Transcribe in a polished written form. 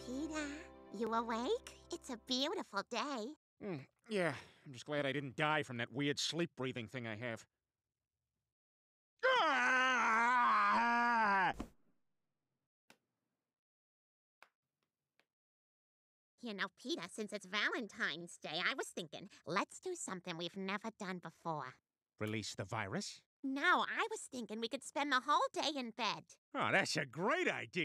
Peter, you awake? It's a beautiful day. Yeah, I'm just glad I didn't die from that weird sleep-breathing thing I have. You know, Peter, since it's Valentine's Day, I was thinking, let's do something we've never done before. Release the virus? No, I was thinking we could spend the whole day in bed. Oh, that's a great idea.